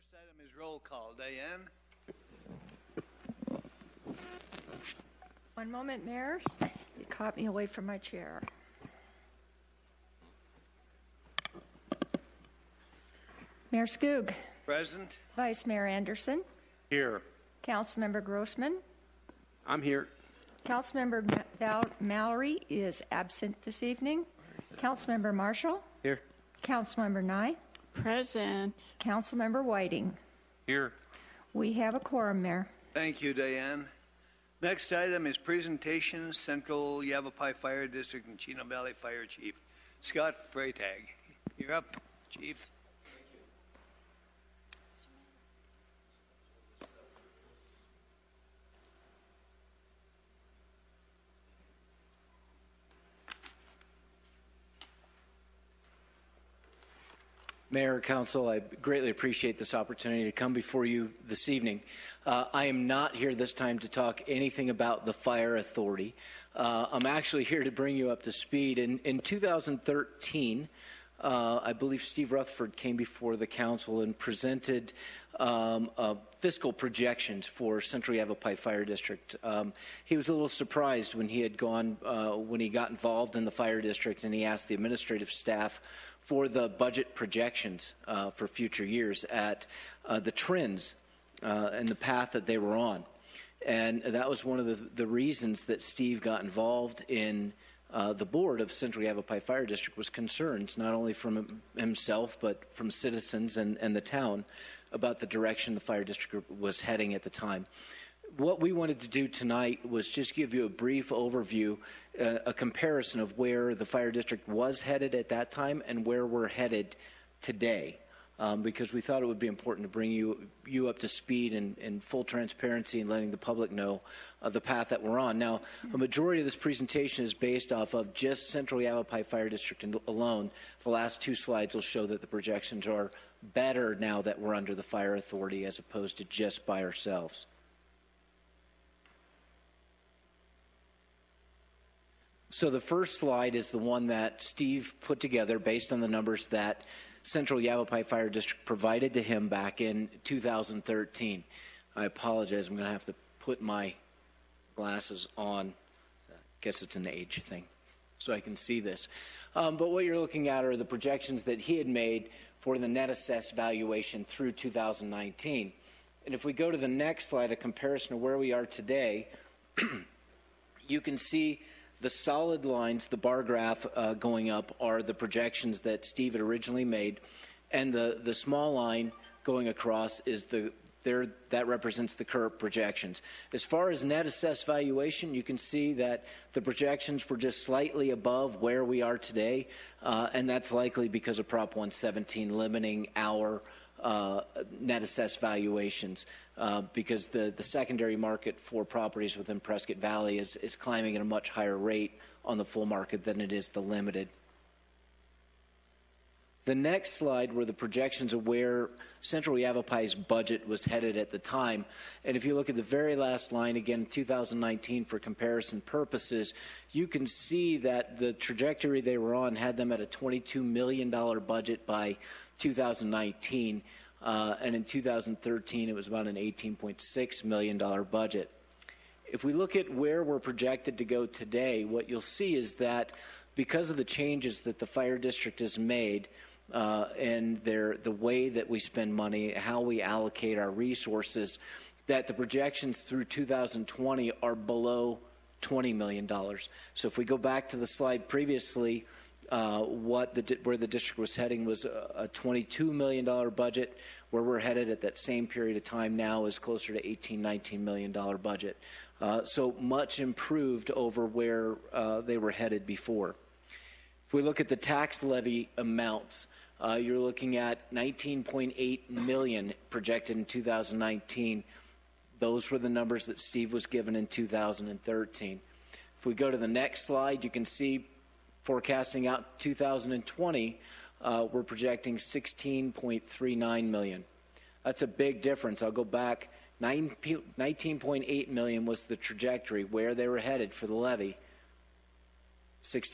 First item is roll call. Diane? One moment, Mayor. You caught me away from my chair. Mayor Skoog. Present. Vice Mayor Anderson. Here. Councilmember Grossman. I'm here. Councilmember Mallory is absent this evening. Councilmember Marshall. Here. Councilmember Nye. Present. Councilmember Whiting. Here. We have a quorum, Mayor. Thank you, Diane. Next item is presentation, Central Yavapai Fire District and Chino Valley Fire Chief, Scott Freytag. You're up, Chief. Mayor, Council, I greatly appreciate this opportunity to come before you this evening. I am not here this time to talk anything about the Fire Authority. I'm actually here to bring you up to speed. In 2013, I believe Steve Rutherford came before the Council and presented fiscal projections for Central Yavapai Fire District. He was a little surprised when he had when he got involved in the Fire District, and he asked the administrative staff for the budget projections for future years at the trends and the path that they were on. And that was one of the reasons that Steve got involved in the board of Central Yavapai Fire District, was concerns not only from himself but from citizens and the town about the direction the fire district was heading at the time. What we wanted to do tonight was just give you a brief overview, a comparison of where the fire district was headed at that time and where we're headed today, because we thought it would be important to bring you up to speed in full transparency and letting the public know the path that we're on. Now, a majority of this presentation is based off of just Central Yavapai Fire District alone. The last two slides will show that the projections are better now that we're under the Fire Authority as opposed to just by ourselves. So the first slide is the one that Steve put together based on the numbers that Central Yavapai Fire District provided to him back in 2013. I apologize, I'm going to have to put my glasses on. I guess it's an age thing, so I can see this. But what you're looking at are the projections that he had made for the net assessed valuation through 2019. And if we go to the next slide, a comparison of where we are today, you can see the solid lines, the bar graph going up, are the projections that Steve had originally made, and the small line going across is that represents the current projections. As far as net assessed valuation, you can see that the projections were just slightly above where we are today, and that's likely because of Prop 117 limiting our net assessed valuations, because the secondary market for properties within Prescott Valley is climbing at a much higher rate on the full market than it is the limited. The next slide were the projections of where Central Yavapai's budget was headed at the time. And if you look at the very last line, again, 2019 for comparison purposes, you can see that the trajectory they were on had them at a $22 million budget by 2019. And in 2013, it was about an $18.6 million budget. If we look at where we're projected to go today, what you'll see is that because of the changes that the fire district has made, and the way that we spend money, how we allocate our resources, that the projections through 2020 are below $20 million. So if we go back to the slide previously, where the district was heading was a $22 million budget. Where we're headed at that same period of time now is closer to $18, $19 million budget. So much improved over where they were headed before. If we look at the tax levy amounts, you're looking at $19.8 million projected in 2019. Those were the numbers that Steve was given in 2013. If we go to the next slide, you can see forecasting out 2020, we're projecting $16.39 million. That's a big difference. I'll go back. $19.8 million was the trajectory where they were headed for the levy.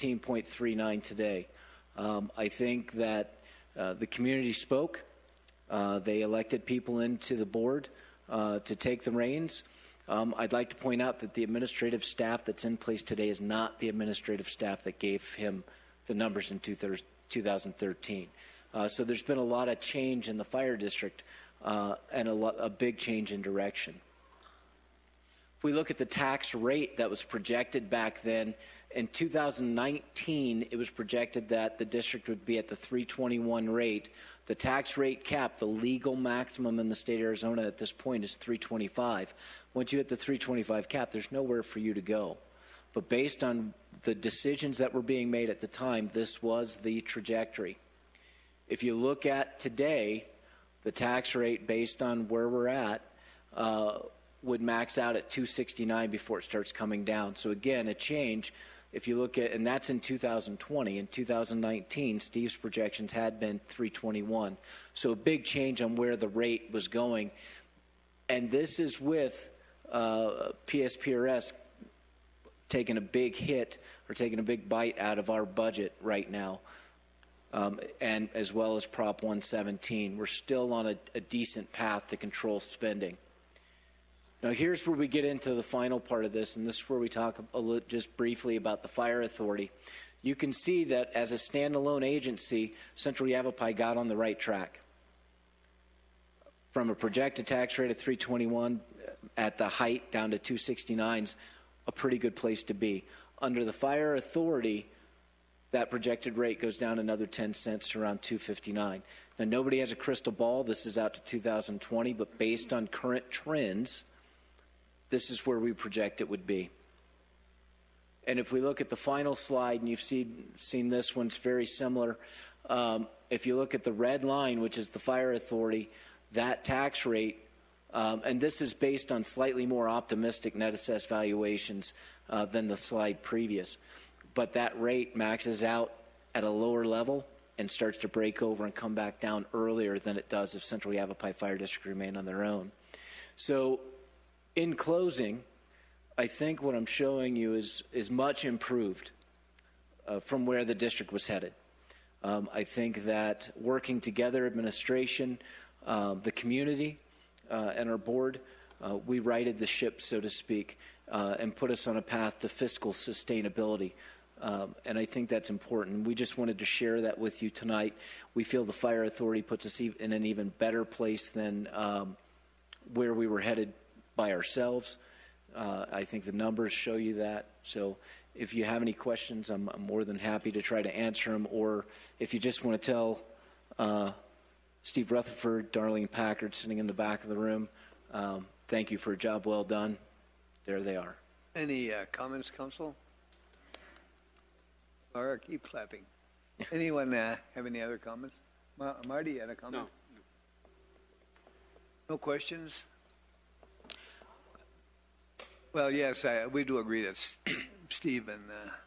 16.39 today. I think that the community spoke. They elected people into the board to take the reins. I'd like to point out that the administrative staff that's in place today is not the administrative staff that gave him the numbers in 2013. So there's been a lot of change in the fire district and a big change in direction. If we look at the tax rate that was projected back then, in 2019, it was projected that the district would be at the 321 rate. The tax rate cap, the legal maximum in the state of Arizona at this point, is 325. Once you hit the 325 cap, there's nowhere for you to go. But based on the decisions that were being made at the time, this was the trajectory. If you look at today, the tax rate based on where we're at would max out at 269 before it starts coming down. So again, a change. If you look at, and that's in 2020. In 2019, Steve's projections had been 321. So a big change on where the rate was going. And this is with PSPRS taking a big hit or taking a big bite out of our budget right now, and as well as Prop 117. We're still on a decent path to control spending. Now, here's where we get into the final part of this, and this is where we talk just briefly about the Fire Authority. You can see that as a standalone agency, Central Yavapai got on the right track. From a projected tax rate of 321 at the height down to 269's a pretty good place to be. Under the Fire Authority, that projected rate goes down another 10 cents to around 259. Now, nobody has a crystal ball. This is out to 2020, but based on current trends, this is where we project it would be. And if we look at the final slide, and you've seen this one's very similar. If you look at the red line, which is the Fire Authority, that tax rate, and this is based on slightly more optimistic net assessed valuations than the slide previous. But that rate maxes out at a lower level and starts to break over and come back down earlier than it does if Central Yavapai Fire District remained on their own. So in closing, I think what I'm showing you is much improved from where the district was headed. I think that working together, administration, the community, and our board, we righted the ship, so to speak, and put us on a path to fiscal sustainability. And I think that's important. We just wanted to share that with you tonight. We feel the Fire Authority puts us in an even better place than where we were headed by ourselves. I think the numbers show you that. So if you have any questions, I'm more than happy to try to answer them. Or if you just want to tell Steve Rutherford, Darlene Packard sitting in the back of the room, thank you for a job well done. There they are. Any comments, Council? Or keep clapping. Anyone have any other comments? Marty, you had a comment? No. No questions? Well, yes, we do agree that Steve and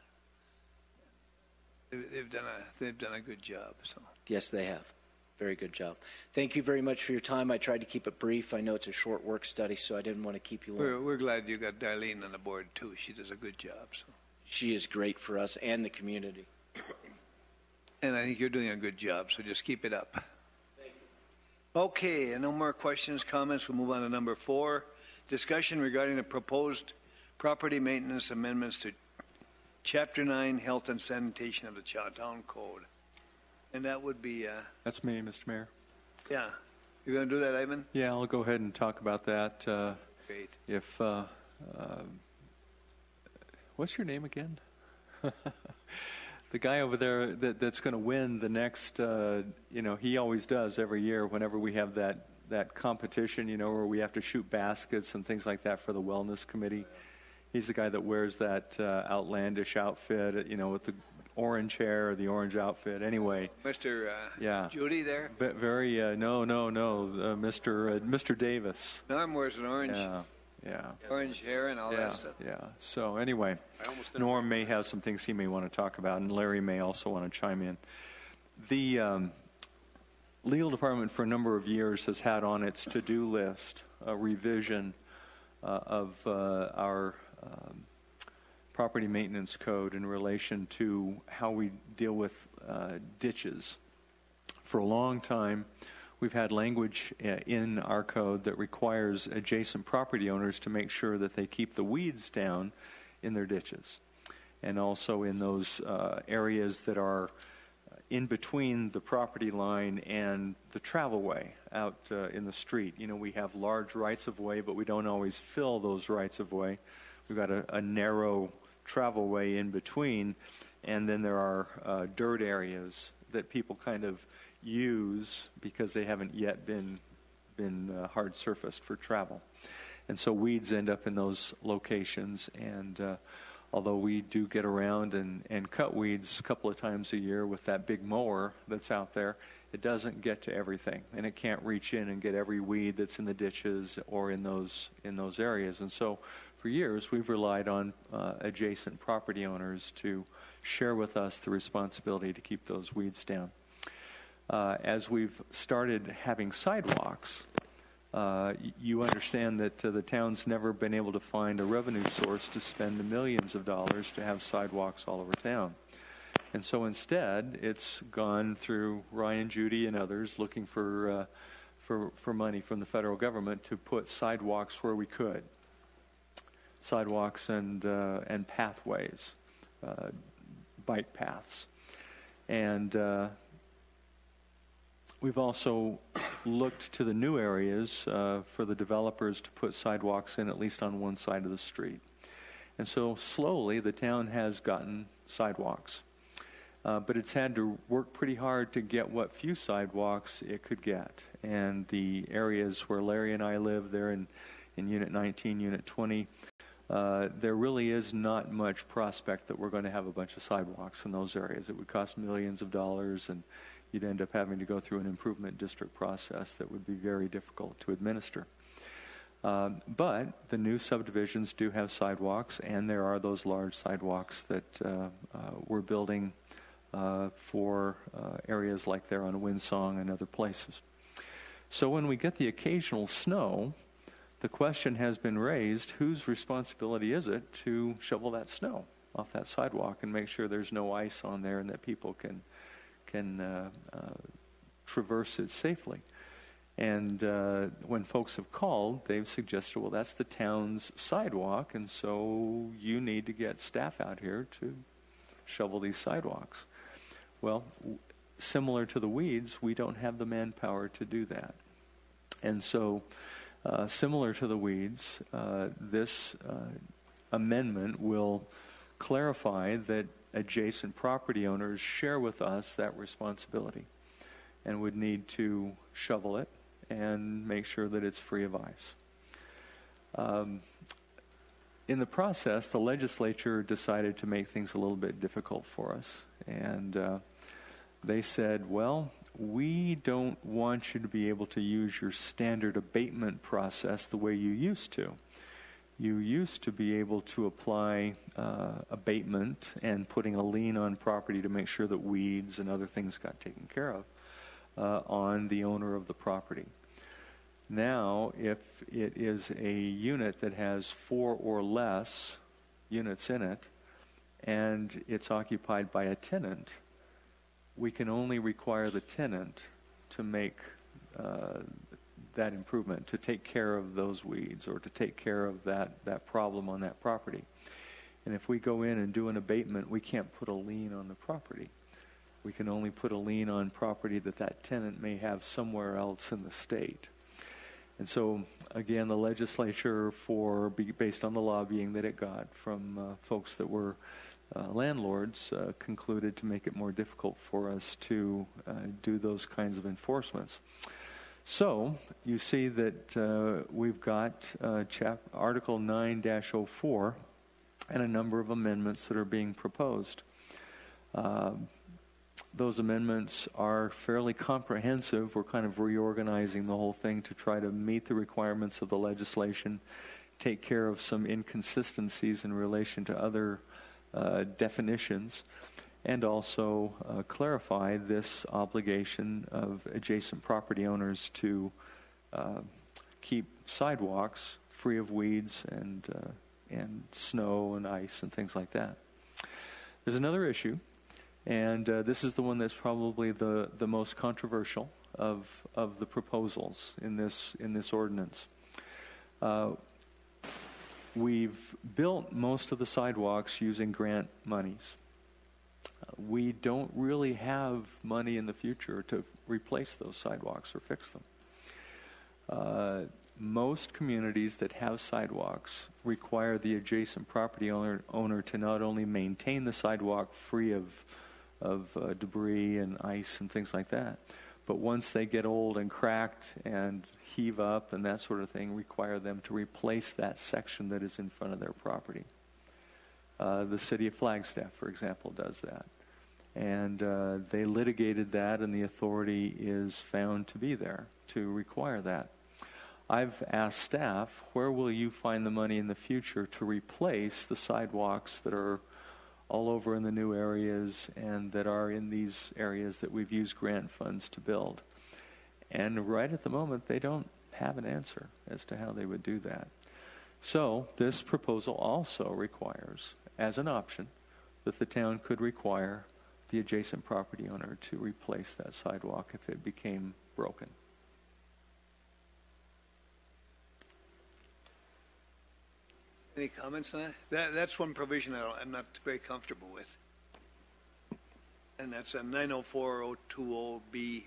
they've done a good job. So Yes, they have. Very good job. Thank you very much for your time. I tried to keep it brief. I know it's a short work study, so I didn't want to keep you long. we're glad you got Darlene on the board too. She does a good job. So. She is great for us and the community. And I think you're doing a good job. So just keep it up. Thank you. Okay, and no more questions, comments. We'll move on to number 4. Discussion regarding the proposed property maintenance amendments to Chapter 9, Health and Sanitation of the Chowtown Code. And that would be... That's me, Mr. Mayor. Yeah. You're going to do that, Ivan? Yeah, I'll go ahead and talk about that. Great. If what's your name again? The guy over there that's going to win the next, he always does every year whenever we have that competition, where we have to shoot baskets and things like that for the Wellness Committee. He's the guy that wears that outlandish outfit, with the orange hair, the orange outfit. Anyway. Mr. Yeah. Judy there? Very, no, Mr. Davis. Norm wears an orange. Yeah. Orange hair and all that stuff. Yeah. So anyway, Norm may have some things he may want to talk about, and Larry may also want to chime in. The legal department for a number of years has had on its to-do list a revision of our property maintenance code in relation to how we deal with ditches. For a long time, we've had language in our code that requires adjacent property owners to make sure that they keep the weeds down in their ditches, and also in those areas that are in between the property line and the travel way out in the street. You know, we have large rights of way, but we don't always fill those rights of way. We've got a narrow travel way in between, and then there are dirt areas that people kind of use because they haven't yet been hard surfaced for travel. And so weeds end up in those locations, and although we do get around and cut weeds a couple of times a year with that big mower that's out there, it doesn't get to everything, and it can't reach in and get every weed that's in the ditches or in those areas. And so for years we've relied on adjacent property owners to share with us the responsibility to keep those weeds down. As we've started having sidewalks, you understand that the town's never been able to find a revenue source to spend the millions of dollars to have sidewalks all over town. And so instead, it's gone through Ryan, Judy, and others looking for money from the federal government to put sidewalks where we could. Sidewalks and pathways, bike paths. And we've also looked to the new areas for the developers to put sidewalks in, at least on one side of the street. And so slowly the town has gotten sidewalks. But it's had to work pretty hard to get what few sidewalks it could get. And the areas where Larry and I live, there in Unit 19, Unit 20, there really is not much prospect that we're going to have a bunch of sidewalks in those areas. It would cost millions of dollars, and you'd end up having to go through an improvement district process that would be very difficult to administer. But the new subdivisions do have sidewalks, and there are those large sidewalks that we're building for areas like there on Windsong and other places. So when we get the occasional snow, the question has been raised, whose responsibility is it to shovel that snow off that sidewalk and make sure there's no ice on there and that people can traverse it safely? And when folks have called, they've suggested, well, that's the town's sidewalk, and so you need to get staff out here to shovel these sidewalks. Well, similar to the weeds, we don't have the manpower to do that. And so, similar to the weeds, this amendment will clarify that adjacent property owners share with us that responsibility and would need to shovel it and make sure that it's free of ice. In the process, the legislature decided to make things a little bit difficult for us. And they said, well, we don't want you to be able to use your standard abatement process the way you used to. You used to be able to apply abatement and putting a lien on property to make sure that weeds and other things got taken care of on the owner of the property. Now, if it is a unit that has 4 or less units in it, and it's occupied by a tenant, we can only require the tenant to make that improvement, to take care of those weeds or to take care of that problem on that property. And if we go in and do an abatement, we can't put a lien on the property. We can only put a lien on property that tenant may have somewhere else in the state. And so, again, the legislature, based on the lobbying that it got from folks that were landlords, concluded to make it more difficult for us to do those kinds of enforcements. So, you see that we've got Article 9-04 and a number of amendments that are being proposed. Those amendments are fairly comprehensive. We're kind of reorganizing the whole thing to try to meet the requirements of the legislation, take care of some inconsistencies in relation to other definitions, and also clarify this obligation of adjacent property owners to keep sidewalks free of weeds and snow and ice and things like that. There's another issue, and this is the one that's probably the most controversial of the proposals in this ordinance. We've built most of the sidewalks using grant monies. We don't really have money in the future to replace those sidewalks or fix them. Most communities that have sidewalks require the adjacent property owner to not only maintain the sidewalk free of debris and ice and things like that, but once they get old and cracked and heave up and that sort of thing, require them to replace that section that is in front of their property. The city of Flagstaff, for example, does that. And they litigated that, and the authority is found to be there to require that. I've asked staff, where will you find the money in the future to replace the sidewalks that are all over in the new areas and that are in these areas that we've used grant funds to build? And right at the moment, they don't have an answer as to how they would do that. So this proposal also requires, as an option, that the town could require the adjacent property owner to replace that sidewalk if it became broken. Any comments on that? That's one provision I'm not very comfortable with. And that's a 904020B5.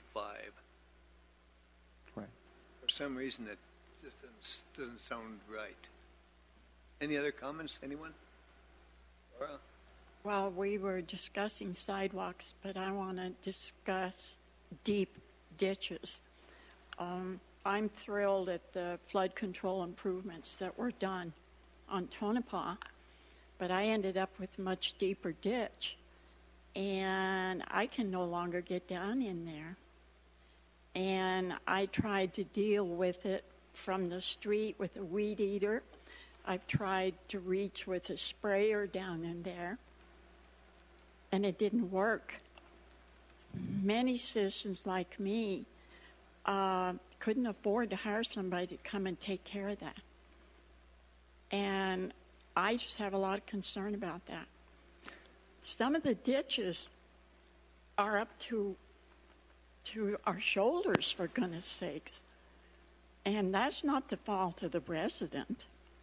Right. For some reason, that just doesn't sound right. Any other comments? Anyone? Laura? Well, we were discussing sidewalks, but I want to discuss deep ditches. I'm thrilled at the flood control improvements that were done on Tonopah, but I ended up with a much deeper ditch, and I can no longer get down in there. And I tried to deal with it from the street with a weed eater. I've tried to reach with a sprayer down in there, and it didn't work. Many citizens like me couldn't afford to hire somebody to come and take care of that. And I just have a lot of concern about that. Some of the ditches are up to our shoulders, for goodness sakes. And that's not the fault of the resident.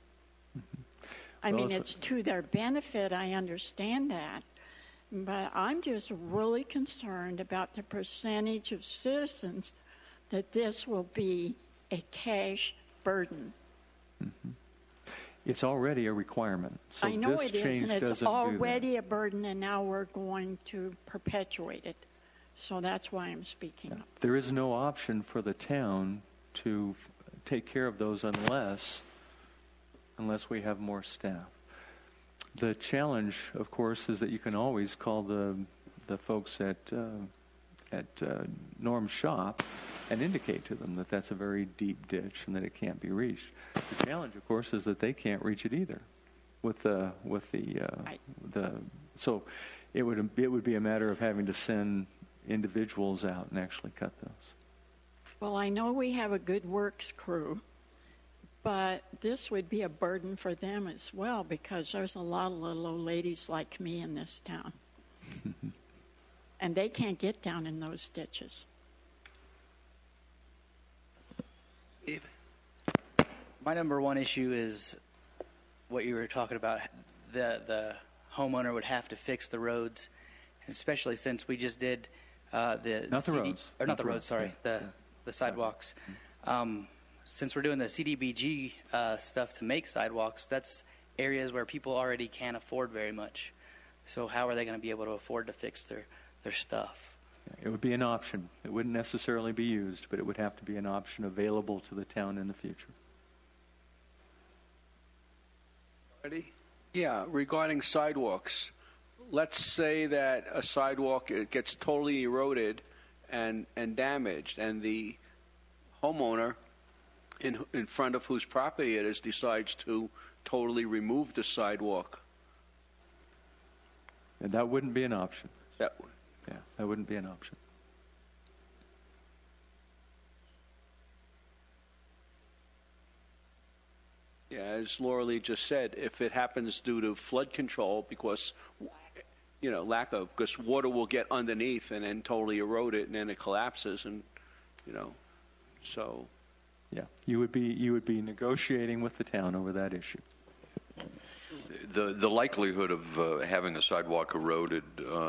I mean, it's to their benefit, I understand that. But I'm just really concerned about the percentage of citizens that this will be a cash burden. Mm-hmm. It's already a requirement. So I know this it is, change and it's doesn't already a burden, and now we're going to perpetuate it. So that's why I'm speaking up. There is no option for the town to take care of those unless we have more staff. The challenge, of course, is that you can always call the folks at Norm's shop and indicate to them that that's a very deep ditch and that it can't be reached. The challenge, of course, is that they can't reach it either. So it would be a matter of having to send individuals out and actually cut those. Well, I know we have a good works crew, but this would be a burden for them as well, because there's a lot of little old ladies like me in this town. And they can't get down in those ditches. Steve? My number one issue is what you were talking about. The homeowner would have to fix the roads, especially since we just did the sidewalks. Since we're doing the CDBG stuff to make sidewalks, that's areas where people already can't afford very much. So how are they going to be able to afford to fix their stuff? It would be an option. It wouldn't necessarily be used, but it would have to be an option available to the town in the future. Ready? Yeah, regarding sidewalks, let's say that a sidewalk gets totally eroded and damaged, and the homeowner in front of whose property it is decides to totally remove the sidewalk. And that wouldn't be an option. That wouldn't be an option. Yeah, as Laura Lee just said, if it happens due to flood control, because because water will get underneath and then totally erode it, and then it collapses, and So Yeah, you would be negotiating with the town over that issue. The likelihood of having the sidewalk eroded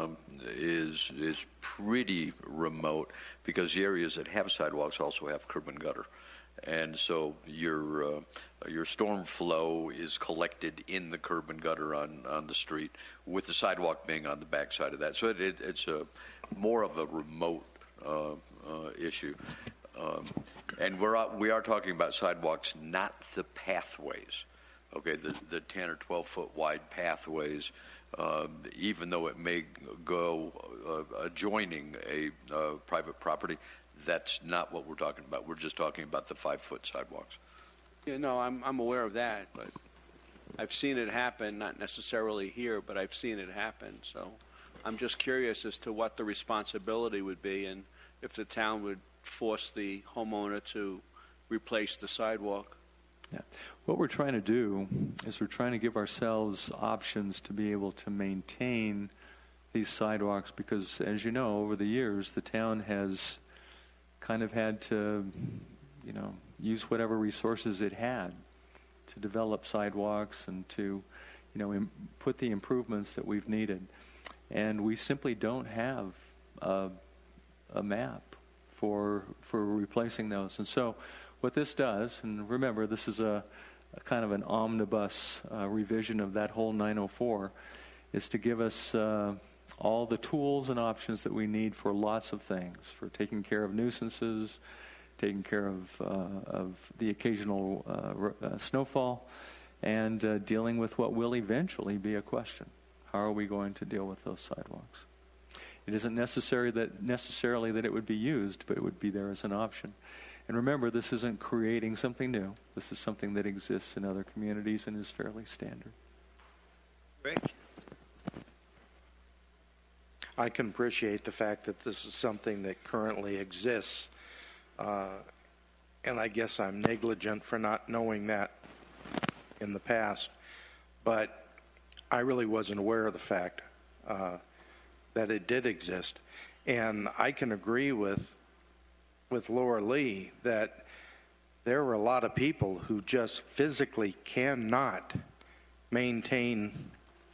is pretty remote, because the areas that have sidewalks also have curb and gutter, and so your storm flow is collected in the curb and gutter on the street, with the sidewalk being on the back side of that. So it's more of a remote issue. And we are talking about sidewalks, not the pathways. Okay, the 10 or 12 foot wide pathways, even though it may go adjoining a private property, that's not what we're talking about. We're just talking about the 5 foot sidewalks. Yeah, no, I'm aware of that, but I've seen it happen, not necessarily here, but I've seen it happen. So I'm just curious as to what the responsibility would be, and if the town would force the homeowner to replace the sidewalk. Yeah. What we're trying to do is we're trying to give ourselves options to be able to maintain these sidewalks, because, as you know, over the years, the town has kind of had to, use whatever resources it had to develop sidewalks and to, put the improvements that we've needed. And we simply don't have a map for replacing those. And so what this does, and remember, this is a kind of an omnibus revision of that whole 904, is to give us all the tools and options that we need for lots of things, for taking care of nuisances, taking care of the occasional snowfall, and dealing with what will eventually be a question. How are we going to deal with those sidewalks? It isn't necessarily that it would be used, but it would be there as an option. And remember, this isn't creating something new. This is something that exists in other communities and is fairly standard. Rick? I can appreciate the fact that this is something that currently exists, and I guess I'm negligent for not knowing that in the past, but I really wasn't aware of the fact that it did exist. And I can agree with Laura Lee that there are a lot of people who just physically cannot maintain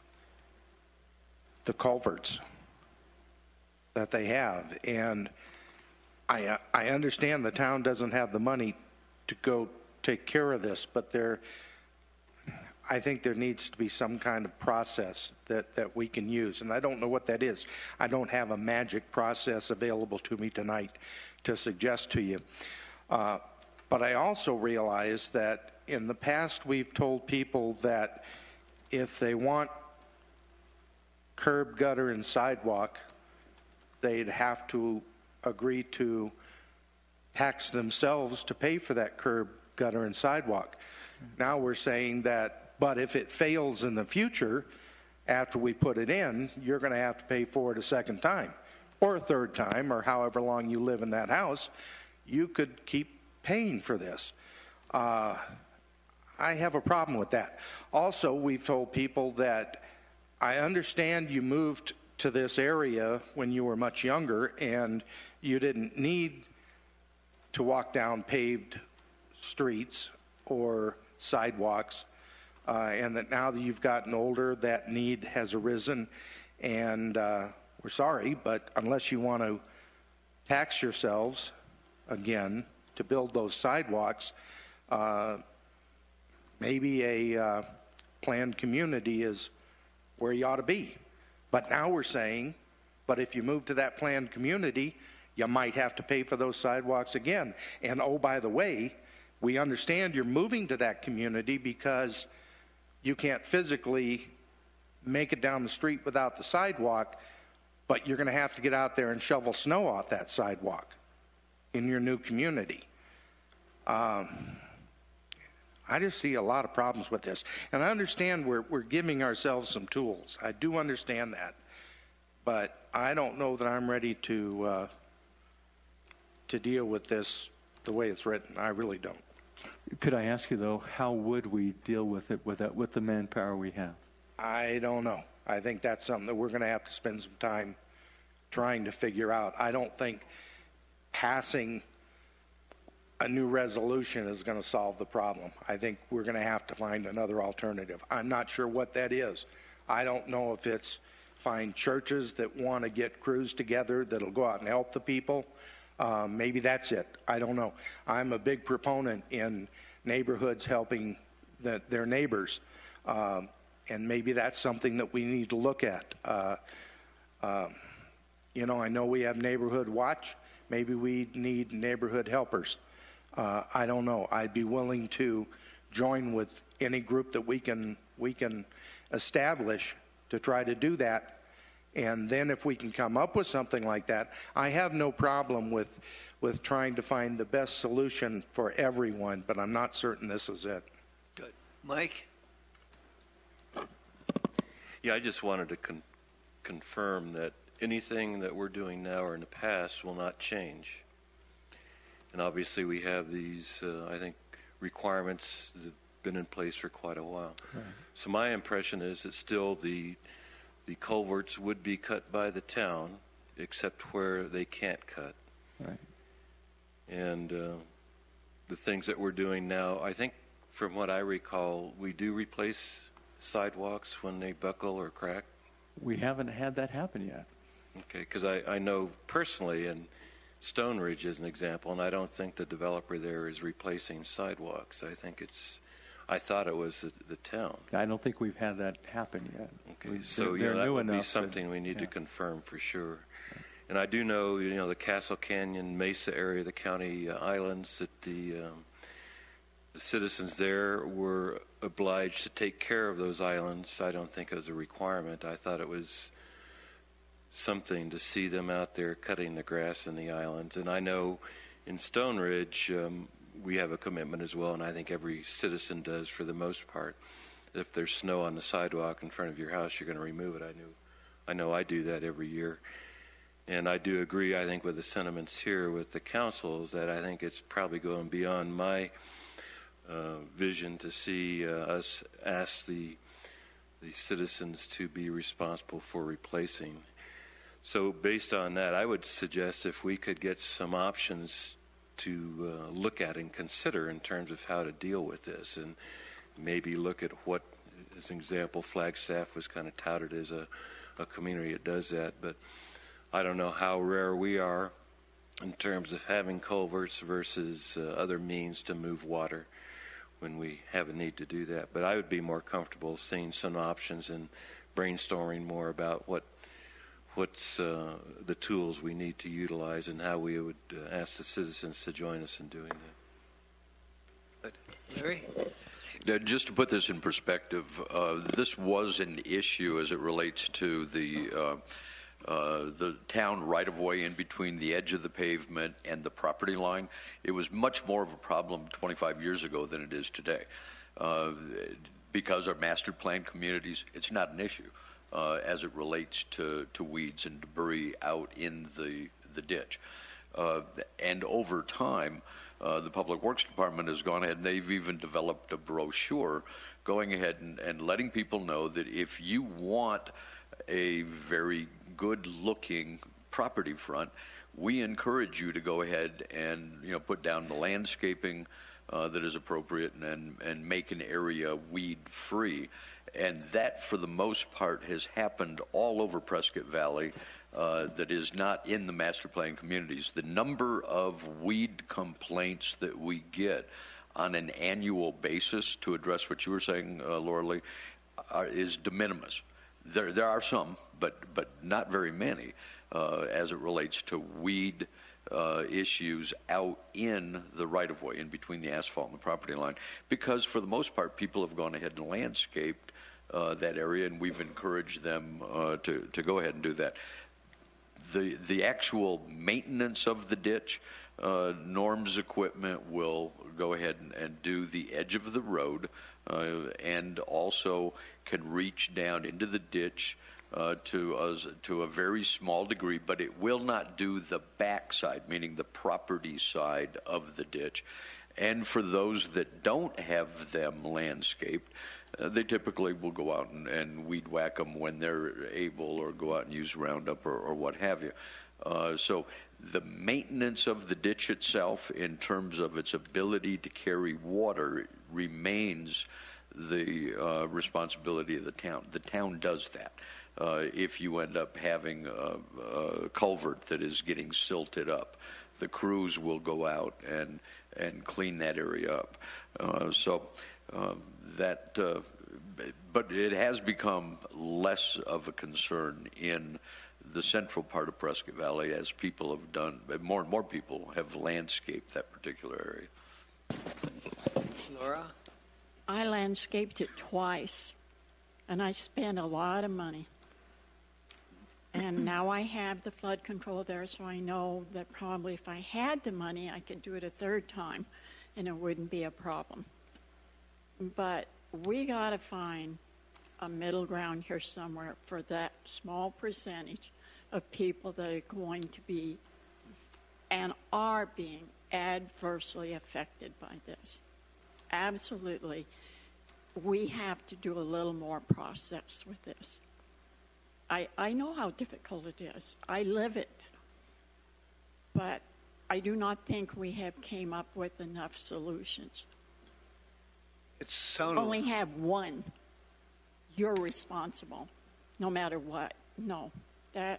the culverts that they have. And I understand the town doesn't have the money to go take care of this, but I think there needs to be some kind of process that we can use. And I don't know what that is. I don't have a magic process available to me tonight to suggest to you. But I also realize that in the past we've told people that if they want curb, gutter, and sidewalk, they'd have to agree to tax themselves to pay for that curb, gutter, and sidewalk. Now we're saying that, but if it fails in the future, after we put it in, you're going to have to pay for it a second time or a third time, or however long you live in that house. You could keep paying for this. I have a problem with that. Also, we've told people that I understand you moved to this area when you were much younger and you didn't need to walk down paved streets or sidewalks, and that now that you've gotten older, that need has arisen, and we're sorry, but unless you want to tax yourselves again to build those sidewalks, maybe a planned community is where you ought to be. But now we're saying, but if you move to that planned community, you might have to pay for those sidewalks again. And oh, by the way, we understand you're moving to that community because you can't physically make it down the street without the sidewalk, but you're going to have to get out there and shovel snow off that sidewalk in your new community. I just see a lot of problems with this. And I understand we're giving ourselves some tools. I do understand that. But I don't know that I'm ready to deal with this the way it's written. I really don't. Could I ask you, though, how would we deal with it with the manpower we have? I don't know. I think that's something that we're going to have to spend some time trying to figure out. I don't think passing a new resolution is going to solve the problem. I think we're going to have to find another alternative. I'm not sure what that is. I don't know if it's find churches that want to get crews together that'll go out and help the people. Maybe that's it. I don't know. I'm a big proponent in neighborhoods helping their neighbors, and maybe that's something that we need to look at. You know, I know we have Neighborhood Watch. Maybe we need neighborhood helpers. I don't know. I'd be willing to join with any group that we can establish to try to do that. And then if we can come up with something like that, I have no problem with trying to find the best solution for everyone, but I'm not certain this is it. Good. Mike? Yeah, I just wanted to confirm that anything that we're doing now or in the past will not change. And obviously we have these, I think, requirements that have been in place for quite a while. Right. So my impression is that still the culverts would be cut by the town, except where they can't cut. Right. And the things that we're doing now, I think from what I recall, we do replace sidewalks when they buckle or crack. We haven't had that happen yet. Okay, because I know personally, and Stone Ridge is an example, and I don't think the developer there is replacing sidewalks. I thought it was the town. I don't think we've had that happen yet. Okay, so that would be something we need to confirm for sure. And I do know, the Castle Canyon, Mesa area, the county islands, that the citizens there were obliged to take care of those islands. I don't think it was a requirement. I thought it was something to see them out there cutting the grass in the islands. And I know in Stone Ridge, we have a commitment as well, and I think every citizen does for the most part. If there's snow on the sidewalk in front of your house, you're going to remove it. I know I do that every year. And I do agree, I think, with the sentiments here with the councils that I think it's probably going beyond my vision to see us ask the citizens to be responsible for replacing. So based on that, I would suggest if we could get some options to look at and consider in terms of how to deal with this, and maybe look at what, as an example, Flagstaff was kind of touted as a community that does that, but I don't know how rare we are in terms of having culverts versus other means to move water when we have a need to do that. But I would be more comfortable seeing some options and brainstorming more about what's the tools we need to utilize and how we would ask the citizens to join us in doing that. Larry? Just to put this in perspective, this was an issue as it relates to the town right-of-way in between the edge of the pavement and the property line. It was much more of a problem 25 years ago than it is today. Because our master plan communities, it's not an issue as it relates to weeds and debris out in the ditch. And over time, the Public Works Department has gone ahead and they've even developed a brochure going ahead and letting people know that if you want a very good-looking property front, we encourage you to go ahead and put down the landscaping that is appropriate and make an area weed-free. And that, for the most part, has happened all over Prescott Valley that is not in the master plan communities. The number of weed complaints that we get on an annual basis, to address what you were saying, Laura Lee, is de minimis. There are some, but not very many as it relates to weed issues out in the right-of-way, in between the asphalt and the property line, because for the most part, people have gone ahead and landscaped that area, and we've encouraged them to go ahead and do that. The actual maintenance of the ditch, Norm's equipment will go ahead and do the edge of the road, and also can reach down into the ditch to a very small degree, but it will not do the backside, meaning the property side of the ditch. And for those that don't have them landscaped, they typically will go out and weed whack them when they're able, or go out and use Roundup or what have you. So the maintenance of the ditch itself, in terms of its ability to carry water, remains the responsibility of the town. The town does that. If you end up having a culvert that is getting silted up, the crews will go out and clean that area up. But it has become less of a concern in the central part of Prescott Valley as people have done, more and more people have landscaped that particular area. Laura? I landscaped it twice, and I spent a lot of money. And now I have the flood control there, so I know that probably if I had the money, I could do it a third time, and it wouldn't be a problem. But we got to find a middle ground here somewhere for that small percentage of people that are going to be and are being adversely affected by this. Absolutely. We have to do a little more process with this. I know how difficult it is. I live it. But I do not think we have came up with enough solutions. Only have one. You're responsible, no matter what. No, that,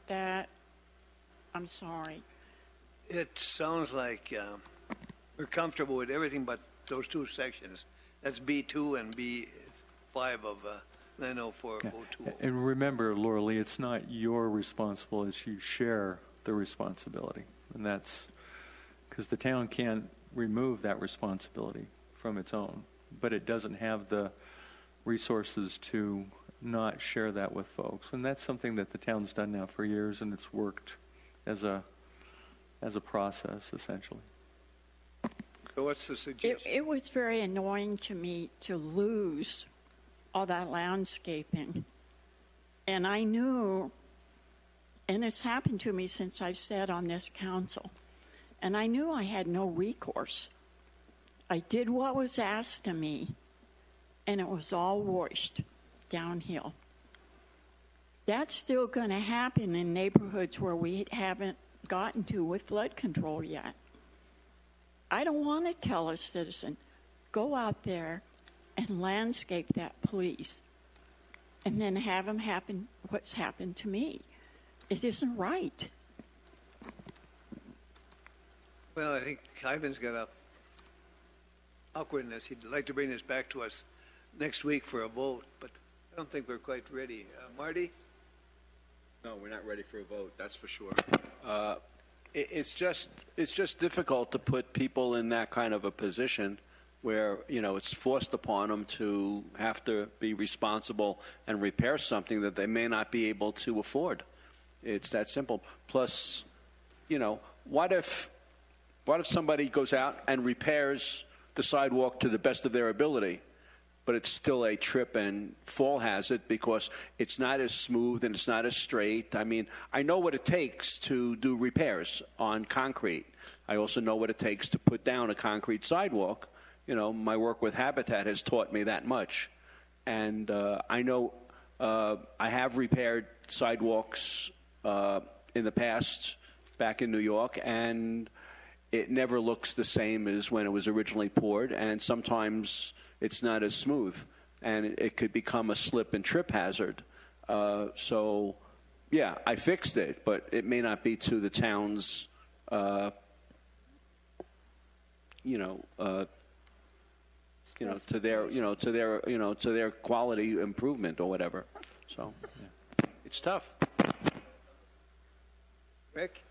I'm sorry. It sounds like we're comfortable with everything but those two sections. That's B2 and B5 of 90402. And remember, Laura Lee, it's not your responsible, it's you share the responsibility. And that's because the town can't remove that responsibility from its own, but it doesn't have the resources to not share that with folks. And that's something that the town's done now for years, and it's worked as a process, essentially. So what's the suggestion? It was very annoying to me to lose all that landscaping. And I knew, and it's happened to me since I sat on this council, and I knew I had no recourse. I did what was asked of me, and it was all washed downhill. That's still going to happen in neighborhoods where we haven't gotten to with flood control yet. I don't want to tell a citizen, go out there and landscape that, please, and then have them happen what's happened to me. It isn't right. Well, I think Ivan's got a awkwardness. He'd like to bring this back to us next week for a vote, but I don't think we're quite ready. Marty? No, we're not ready for a vote, that's for sure. It's just difficult to put people in that kind of a position where, it's forced upon them to have to be responsible and repair something that they may not be able to afford. It's that simple. Plus, what if somebody goes out and repairs the sidewalk to the best of their ability, but it's still a trip and fall hazard because it's not as smooth and it's not as straight. I mean, I know what it takes to do repairs on concrete. I also know what it takes to put down a concrete sidewalk. My work with Habitat has taught me that much. And I know I have repaired sidewalks in the past back in New York, and it never looks the same as when it was originally poured, and sometimes it's not as smooth, and it could become a slip and trip hazard. So, yeah, I fixed it, but it may not be to the town's, to their quality improvement or whatever. So, yeah. It's tough. Rick?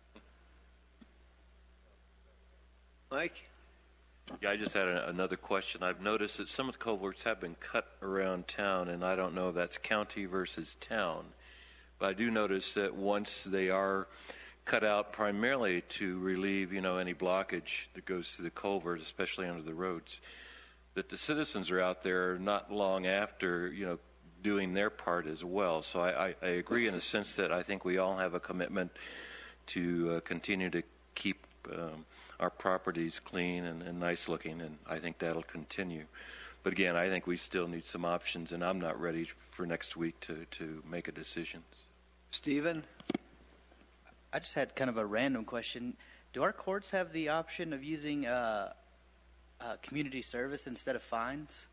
Mike? Yeah, I just had another question. I've noticed that some of the culverts have been cut around town, and I don't know if that's county versus town. But I do notice that once they are cut out primarily to relieve, any blockage that goes through the culvert, especially under the roads, that the citizens are out there not long after, doing their part as well. So I agree in a sense that I think we all have a commitment to continue to keep our properties clean and nice looking, and I think that'll continue. But again, I think we still need some options, and I'm not ready for next week to make a decision. Stephen? I just had kind of a random question. Do our courts have the option of using community service instead of fines?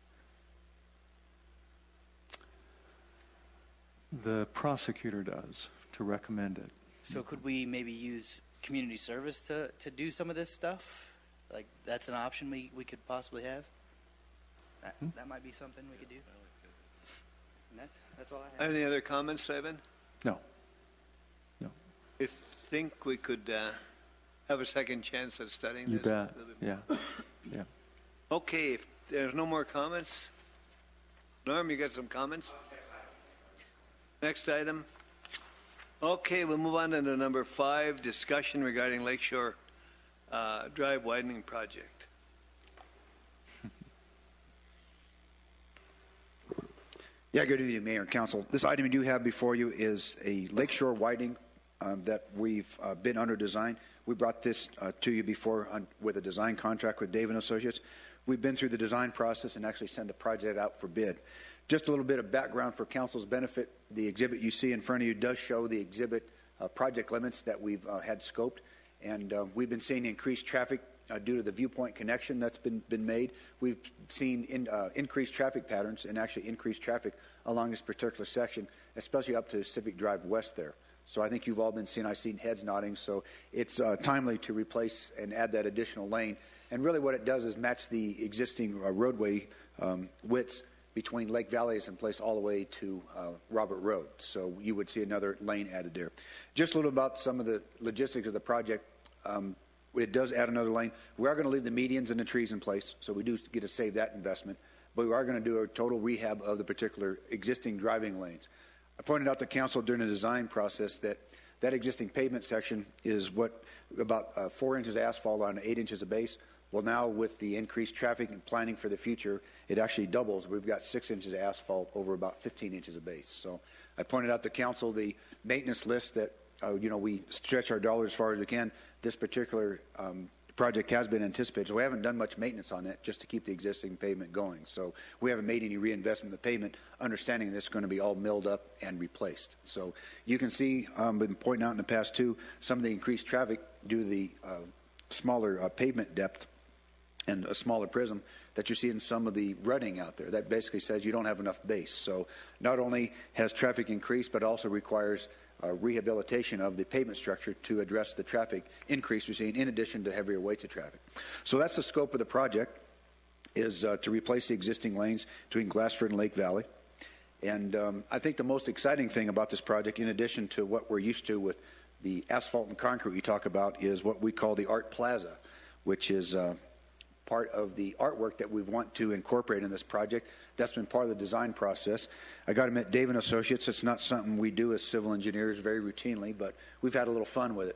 The prosecutor does to recommend it. So could we maybe use community service to do some of this stuff? Like, that's an option we could possibly have? That might be something we could do. And that's all I have. Any other comments, Ivan? No. I think we could have a second chance at studying You this. bet. Yeah. Yeah. Okay, if there's no more comments, Norm, you got some comments? Next item. Okay, we'll move on to number 5, discussion regarding Lakeshore Drive widening project. Yeah, good evening, Mayor and Council. This item you do have before you is a lakeshore widening that we've been under design. We brought this to you before with a design contract with Dave & Associates. We've been through the design process and actually sent the project out for bid. Just a little bit of background for Council's benefit. The exhibit you see in front of you does show the exhibit project limits that we've had scoped. And we've been seeing increased traffic due to the viewpoint connection that's been made. We've seen increased traffic patterns and actually increased traffic along this particular section, especially up to Civic Drive West there. So I think you've all been seeing, I've seen heads nodding, so it's timely to replace and add that additional lane. And really what it does is match the existing roadway widths between Lake Valley and place all the way to Robert Road. So you would see another lane added there. Just a little about some of the logistics of the project. It does add another lane. We are going to leave the medians and the trees in place, so we do get to save that investment. But we are going to do a total rehab of the particular existing driving lanes. I pointed out to council during the design process that that existing pavement section is about 4 inches of asphalt on 8 inches of base. Well, now with the increased traffic and planning for the future, it actually doubles. We've got 6 inches of asphalt over about 15 inches of base. So I pointed out to council the maintenance list that we stretch our dollars as far as we can. This particular project has been anticipated, so we haven't done much maintenance on it just to keep the existing pavement going. So we haven't made any reinvestment in the pavement, understanding that it's going to be all milled up and replaced. So you can see, been pointing out in the past too, some of the increased traffic due to the smaller pavement depth and a smaller prism that you see in some of the rutting out there. That basically says you don't have enough base. So not only has traffic increased, but also requires rehabilitation of the pavement structure to address the traffic increase we're seeing in addition to heavier weights of traffic. So that's the scope of the project, is to replace the existing lanes between Glassford and Lake Valley. And I think the most exciting thing about this project, in addition to what we're used to with the asphalt and concrete we talk about, is what we call the Art Plaza, which is part of the artwork that we want to incorporate in this project. That's been part of the design process. I got to admit, Dave & Associates, it's not something we do as civil engineers very routinely, but we've had a little fun with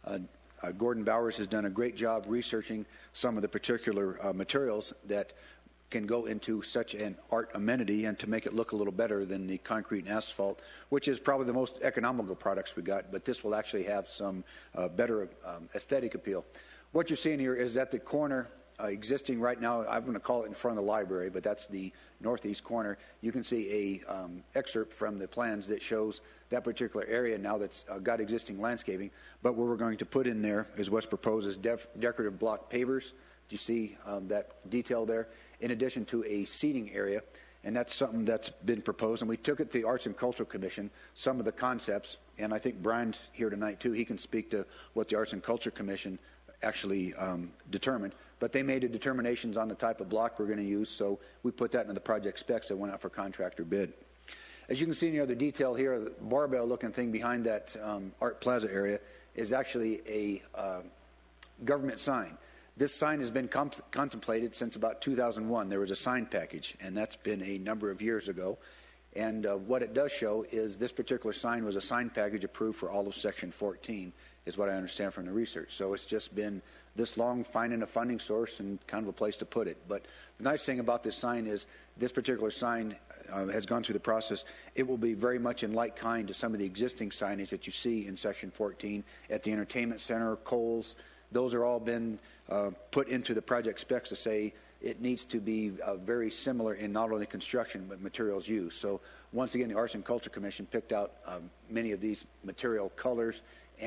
it. Gordon Bowers has done a great job researching some of the particular materials that can go into such an art amenity and to make it look a little better than the concrete and asphalt, which is probably the most economical products we got, but this will actually have some better aesthetic appeal. What you're seeing here is at the corner existing right now, I'm going to call it in front of the library, but that's the northeast corner. You can see a excerpt from the plans that shows that particular area now that's got existing landscaping. But what we're going to put in there is what's proposed as decorative block pavers. Do you see that detail there? In addition to a seating area, and that's something that's been proposed. And we took it to the Arts and Cultural Commission, some of the concepts, and I think Brian's here tonight too. He can speak to what the Arts and Culture Commission actually determined. But they made the determinations on the type of block we're going to use, so we put that into the project specs that went out for contractor bid. As you can see in the other detail here, the barbell-looking thing behind that Art Plaza area is actually a government sign. This sign has been contemplated since about 2001. There was a sign package, and that's been a number of years ago. And what it does show is this particular sign was a sign package approved for all of Section 14, is what I understand from the research. So it's just been this long finding a funding source and kind of a place to put it. But the nice thing about this sign is this particular sign has gone through the process. It will be very much in like kind to some of the existing signage that you see in Section 14 at the Entertainment Center, Kohl's. Those are all been put into the project specs to say it needs to be very similar in not only construction but materials used. So once again, the Arts and Culture Commission picked out many of these material colors and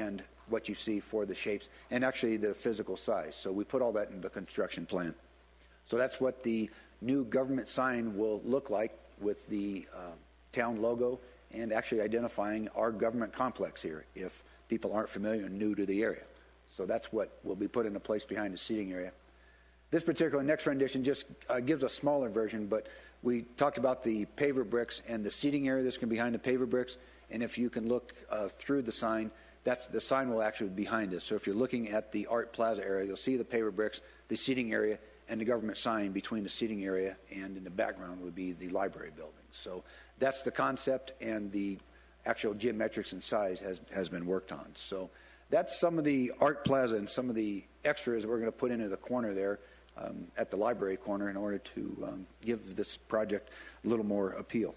what you see for the shapes and actually the physical size. So we put all that in the construction plan. So that's what the new government sign will look like with the town logo and actually identifying our government complex here if people aren't familiar and new to the area. So that's what will be put into place behind the seating area. This particular next rendition just gives a smaller version, but we talked about the paver bricks and the seating area that's going to be behind the paver bricks. And if you can look through the sign, the sign will actually be behind us. So if you're looking at the Art Plaza area, you'll see the paver bricks, the seating area, and the government sign between the seating area, and in the background would be the library building. So that's the concept, and the actual geometrics and size has been worked on. So that's some of the Art Plaza and some of the extras we're going to put into the corner there at the library corner in order to give this project a little more appeal.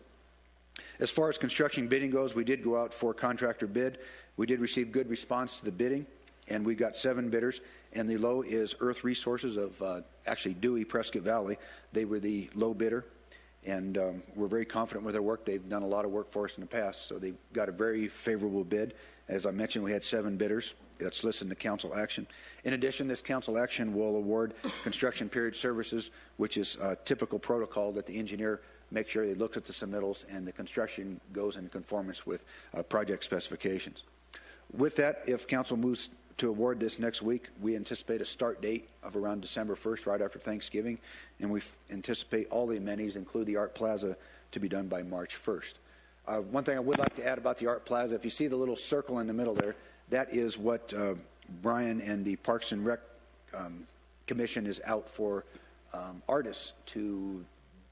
As far as construction bidding goes, we did go out for contractor bid. We did receive good response to the bidding, and we got 7 bidders, and the low is Earth Resources of actually Dewey, Prescott Valley. They were the low bidder, and we're very confident with their work. They've done a lot of work for us in the past, so they got a very favorable bid. As I mentioned, we had 7 bidders. That's listed in the council action. In addition, this council action will award construction period services, which is a typical protocol that the engineer makes sure he looks at the submittals and the construction goes in conformance with project specifications. With that, if council moves to award this next week, we anticipate a start date of around December 1st, right after Thanksgiving, and we anticipate all the amenities, include the Art Plaza, to be done by March 1st. One thing I would like to add about the Art Plaza, if you see the little circle in the middle there, that is what Brian and the Parks and Rec Commission is out for artists to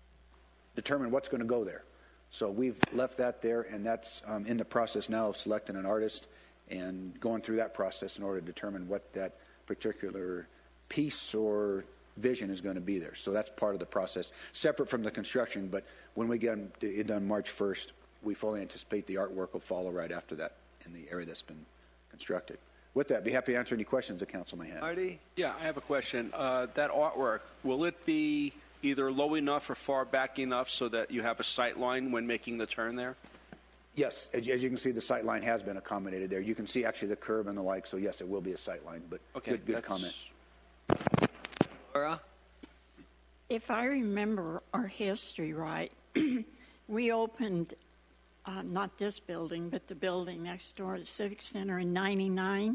determine what's going to go there. So we've left that there, and that's in the process now of selecting an artist and going through that process in order to determine what that particular piece or vision is going to be there. So that's part of the process, separate from the construction, but when we get it done March 1st, we fully anticipate the artwork will follow right after that in the area that's been constructed. With that, be happy to answer any questions the council may have. Marty? Yeah, I have a question. That artwork, will it be either low enough or far back enough so that you have a sight line when making the turn there? Yes, as you can see, the sight line has been accommodated there. You can see actually the curb and the like, so yes, it will be a sight line, but okay, good comment. Laura? If I remember our history right, we opened not this building, but the building next door, the Civic Center, in '99.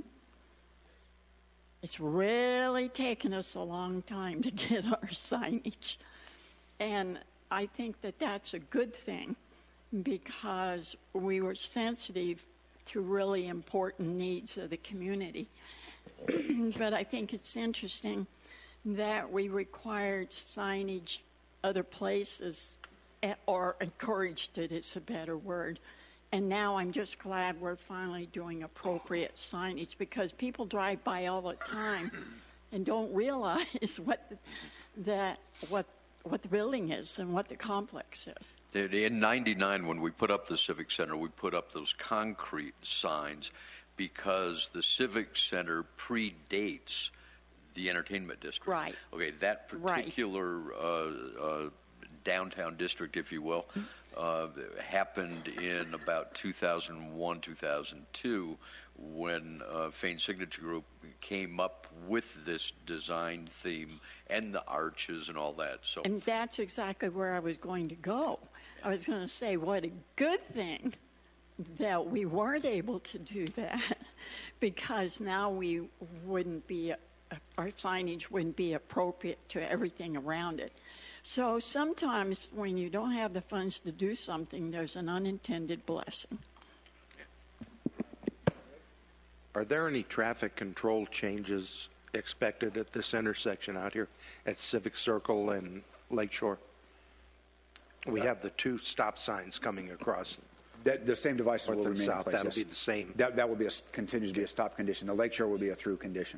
It's really taken us a long time to get our signage. And I think that that's a good thing because we were sensitive to really important needs of the community. But I think it's interesting that we required signage other places, or encouraged it is a better word. And now I'm just glad we're finally doing appropriate signage because people drive by all the time and don't realize what the building is and what the complex is. In '99, when we put up the Civic Center, we put up those concrete signs because the Civic Center predates the entertainment district. Right. Okay, that particular downtown district, if you will, happened in about 2001, 2002, when Fain Signature Group came up with this design theme and the arches and all that. So, and that's exactly where I was going to go. I was going to say, what a good thing that we weren't able to do that, because now we wouldn't be, our signage wouldn't be appropriate to everything around it. So sometimes when you don't have the funds to do something, there's an unintended blessing. Are there any traffic control changes expected at this intersection out here at Civic Circle and Lakeshore? We have the 2 stop signs coming across. The same devices will remain south. in place. That'll Yes. be the same. That will be continues to be a stop condition. The Lakeshore will be a through condition.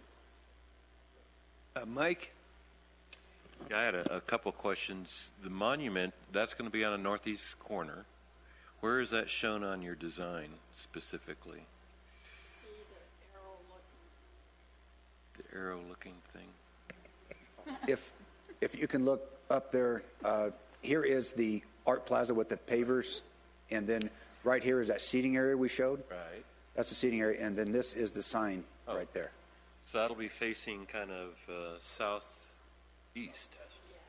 Mike? I had a couple questions. The monument, that's going to be on a northeast corner. Where is that shown on your design specifically? See the arrow-looking thing? If you can look up there, here is the Art Plaza with the pavers, and then right here is that seating area we showed. Right. That's the seating area, and then this is the sign right there. So that'll be facing kind of southeast.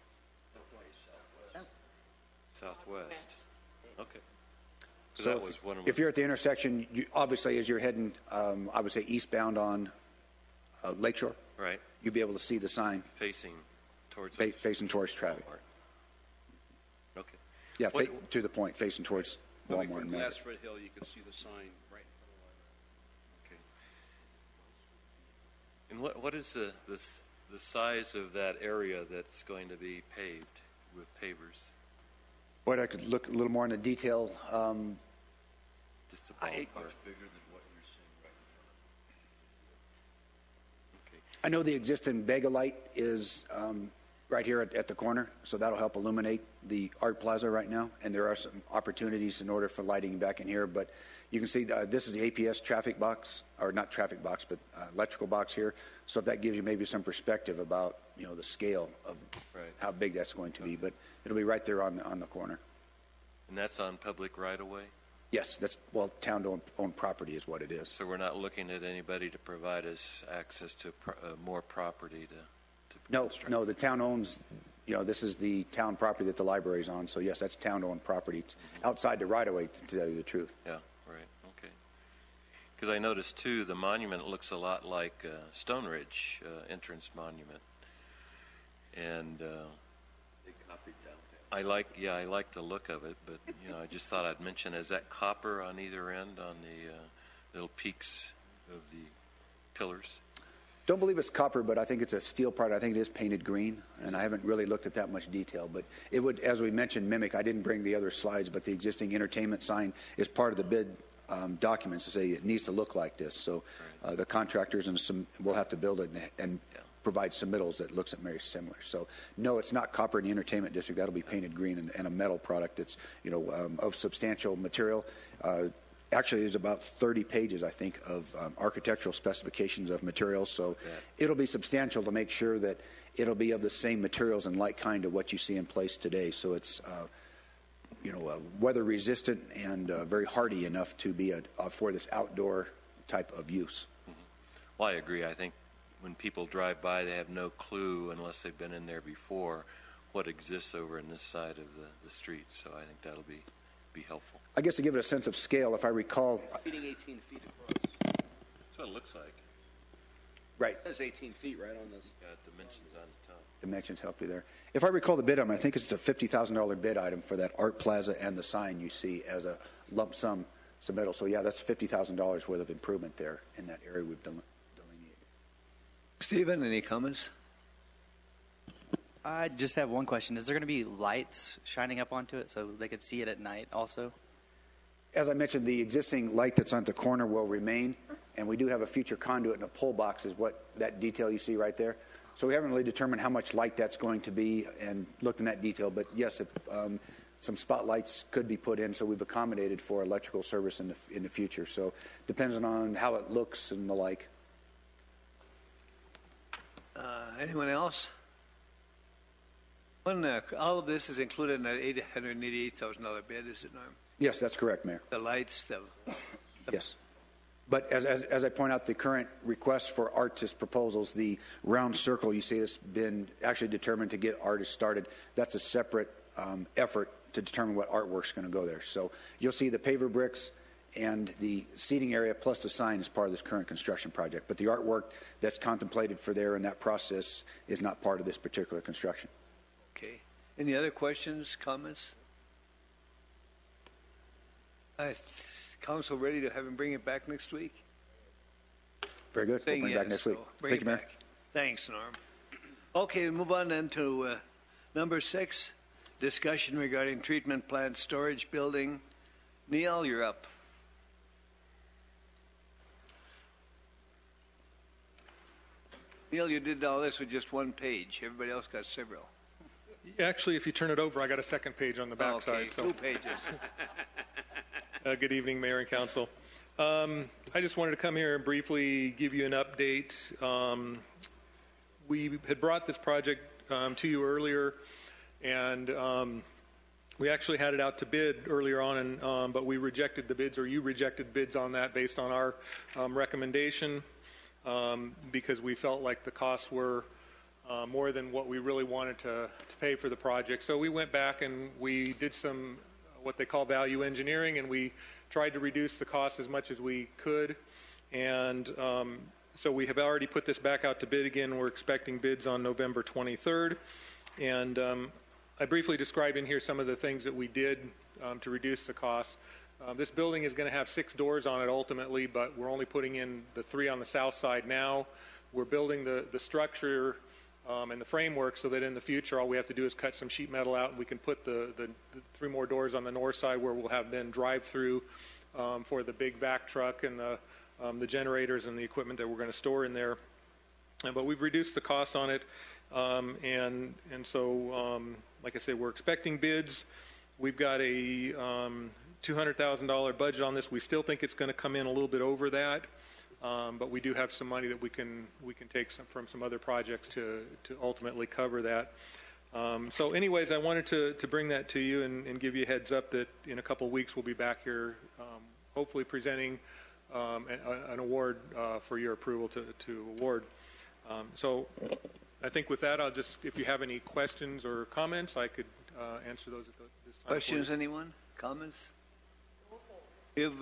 Southwest. Okay. So that was one of if you're at the intersection, obviously as you're heading, I would say eastbound on Lakeshore, right, you'll be able to see the sign facing towards facing towards traffic. Walmart. Okay. Yeah, to the point, facing towards Walmart. From Glassford Hill, you can see the sign right in front of the library. Okay. And what is the size of that area that's going to be paved with pavers? What I could look a little more into detail. Just a ballpark. Bigger than what you're seeing right in front of you. Okay. I know the existing Vega light is right here at the corner, so that'll help illuminate the Art Plaza right now. And there are some opportunities in order for lighting back in here. But you can see this is the APS traffic box, or not traffic box, but electrical box here. So if that gives you maybe some perspective about the scale of how big that's going to be, but it'll be right there on the corner. And that's on public right of way? Yes, that's town-owned property is what it is. So we're not looking at anybody to provide us access to more property to No, the town owns, this is the town property that the library's on. So yes, that's town-owned property. It's outside the right-of-way, to tell you the truth. Yeah, right, okay. Because I noticed, too, the monument looks a lot like Stone Ridge entrance monument. And They copied down. I like the look of it, but, I just thought I'd mention, is that copper on either end on the little peaks of the pillars? Don't believe it's copper, but I think it's a steel part. I think it is painted green, and I haven't really looked at that much detail. But it would, as we mentioned, mimic. I didn't bring the other slides, but the existing entertainment sign is part of the bid documents to say it needs to look like this. So the contractors will have to build it and provide submittals that looks at very similar. So no, it's not copper in the entertainment district. That'll be painted green and a metal product that's of substantial material. Actually, there's about 30 pages, I think, of architectural specifications of materials. So it'll be substantial to make sure that it'll be of the same materials and like kind of what you see in place today. So it's weather resistant and very hardy enough to be for this outdoor type of use. Mm-hmm. Well, I agree. I think when people drive by, they have no clue, unless they've been in there before, what exists over in this side of the street. So I think that'll be helpful. I guess to give it a sense of scale, if I recall... Feeding 18 feet across. That's what it looks like. Right. It says 18 feet right on this. Got dimensions on the top. Dimensions help you there. If I recall the bid item, I think it's a $50,000 bid item for that Art Plaza and the sign you see as a lump sum submittal. So yeah, that's $50,000 worth of improvement there in that area we've delineated. Stephen, any comments? I just have one question. Is there going to be lights shining up onto it so they could see it at night also? As I mentioned, the existing light that's on the corner will remain, and we do have a future conduit and a pole box is what that detail you see right there. So we haven't really determined how much light that's going to be and looked in that detail, but yes, some spotlights could be put in, so we've accommodated for electrical service in the future. So depends on how it looks and the like. Anyone else? All of this is included in that $888,000 bid, is it, Norm? Yes, that's correct, Mayor. The lights, Yes. But as I point out, the current request for artist proposals, the round circle you see has been actually determined to get artists started. That's a separate effort to determine what artwork's going to go there. So you'll see the paver bricks and the seating area plus the sign is part of this current construction project. But the artwork that's contemplated for there in that process is not part of this particular construction. Okay. Any other questions, comments? Council ready to have him bring it back next week? Very good. We'll bring it back next week. Thank you, Mayor. Thanks, Norm. Okay, we move on then to number 6, discussion regarding treatment plant storage building. Neil, you're up. Neil, you did all this with just one page. Everybody else got several. Actually, if you turn it over, I got a second page on the back side. Okay, 2 pages. Good evening, Mayor and Council. I just wanted to come here and briefly give you an update. We had brought this project to you earlier, and We actually had it out to bid earlier on, but we rejected the bids, or you rejected bids on that based on our recommendation, because we felt like the costs were more than what we really wanted to pay for the project. So we went back and we did some what they call value engineering, and we tried to reduce the cost as much as we could. And so we have already put this back out to bid again. We're expecting bids on November 23rd. And I briefly described in here some of the things that we did to reduce the cost. This building is going to have 6 doors on it ultimately, but we're only putting in the 3 on the south side now. We're building the structure and the framework so that in the future all we have to do is cut some sheet metal out and we can put the 3 more doors on the north side, where we'll have then drive-through for the big vac truck and the generators and the equipment that we're going to store in there. But we've reduced the cost on it, and so like I said, we're expecting bids. We've got a $200,000 budget on this. We still think it's going to come in a little bit over that, but we do have some money that we can take from some other projects to ultimately cover that. So anyways, I wanted to bring that to you and give you a heads up that in a couple of weeks we'll be back here, hopefully presenting an award for your approval to award. So I think with that, I'll just, if you have any questions or comments, I could answer those at this time. Questions, anyone? Comments? You've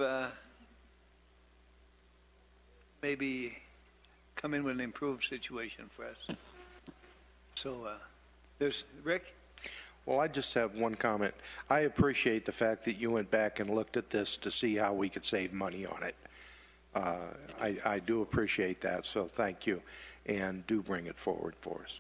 maybe come in with an improved situation for us. So there's Rick? Well, I just have one comment. I appreciate the fact that you went back and looked at this to see how we could save money on it. I do appreciate that, so thank you, and do bring it forward for us.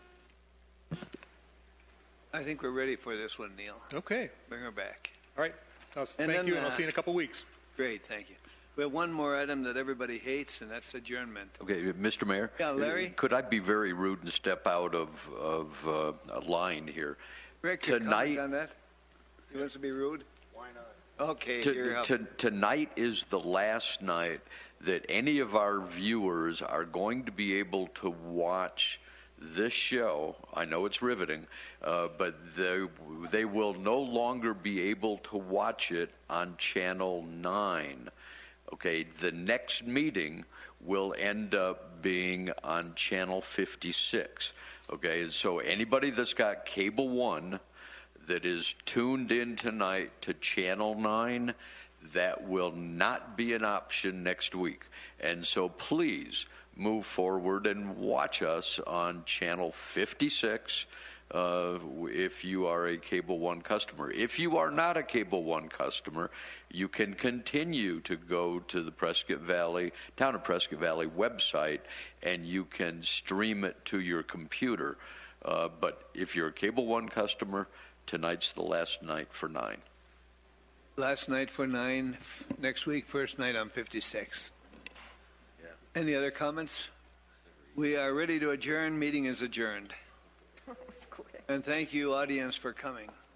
I think we're ready for this one, Neil. Okay. Bring her back. All right. Thank you, and I'll see you in a couple weeks. Great, thank you. We have one more item that everybody hates, and that's adjournment. Okay, Mr. Mayor? Yeah, Larry? Could I be very rude and step out of a line here? Rick, your comment on that? He wants to be rude? Why not? Okay, you're up. Tonight is the last night that any of our viewers are going to be able to watch this show. I know it's riveting, but they will no longer be able to watch it on Channel 9. Okay, the next meeting will end up being on Channel 56. Okay, so anybody that's got Cable 1 that is tuned in tonight to Channel 9, that will not be an option next week. And so please move forward and watch us on Channel 56 if you are a Cable 1 customer. If you are not a Cable 1 customer, you can continue to go to the Town of Prescott Valley website, and you can stream it to your computer. But if you're a Cable 1 customer, tonight's the last night for 9. Last night for 9. Next week, first night on 56. Yeah. Any other comments? We are ready to adjourn. Meeting is adjourned. And thank you, audience, for coming.